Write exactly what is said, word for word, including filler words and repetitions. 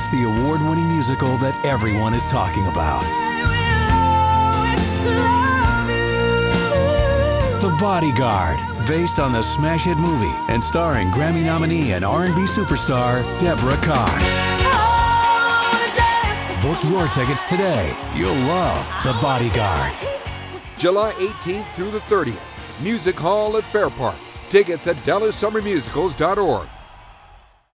It's the award-winning musical that everyone is talking about. The Bodyguard, based on the smash hit movie and starring Grammy nominee and R and B superstar DEBORAH COX. Book your tickets today. You'll love The Bodyguard. July eighteenth through the thirtieth, Music Hall at Fair Park. Tickets at dallas summer musicals dot org.